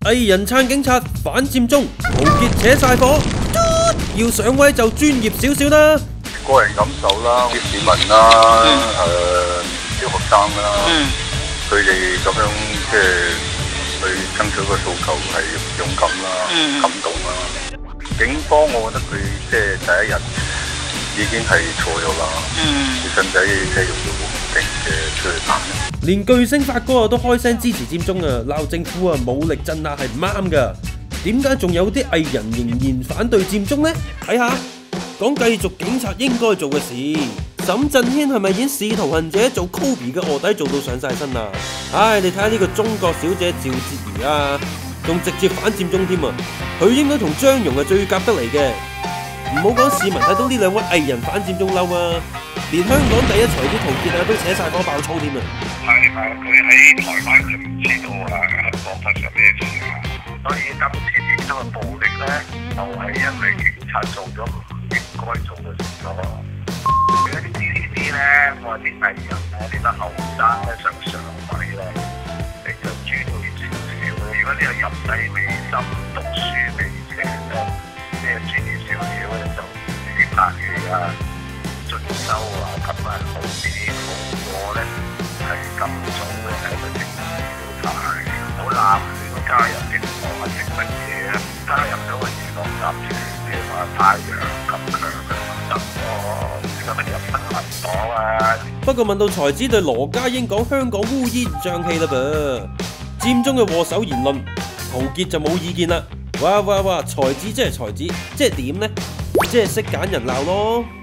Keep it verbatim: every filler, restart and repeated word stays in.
藝人撐警察反佔中，陶傑扯晒火，要上位就專業少少啦。 個人感受啦，啲市民啦，誒啲學生啦，佢哋咁樣即係去爭取個訴求係勇敢啦、感動啦。警方我覺得佢即係第一日已經係錯咗啦，啲細仔即係用到好唔定嘅出去彈。 連巨星發哥啊都開聲支持佔中啊，鬧政府啊武力鎮壓係唔啱㗎。點解仲有啲藝人仍然反對佔中呢？睇下講繼續警察應該做嘅事。沈震軒係咪演使徒行者做 Kobe 嘅臥底做到上晒身啊？唉，你睇下呢個中國小姐趙潔儀啊，仲直接反佔中添啊！佢應該同張榕係最夾得嚟嘅。唔好講市民睇到呢兩位藝人反佔中嬲啊，連香港第一才子陶傑啊都扯晒火爆粗添啊！ 係啊，佢喺台灣就唔知道啊香港發生咩事啊，所以今次佔中嘅暴力咧，就係因為警察做咗唔應該做嘅事咯。嗰啲 T V B 咧，我話啲藝人咧，啲得後生咧想上位咧，你就專業少少。如果你有入世未深、讀書未成咧，你係專業少少咧，就啲拍戲啊、進修啊咁啊好啲。我咧係咁早咧係一個政治表態，好立亂加入啲網啊啲乜嘢啊，加入咗個娛樂集團，譬如話太陽咁強嘅得喎。 不過問到才子對羅家英講香港烏煙瘴氣啦噃，佔中嘅禍首言論，陶傑就冇意見啦。哇哇哇！才子即係才子，即係點呢？即係識揀人鬧咯。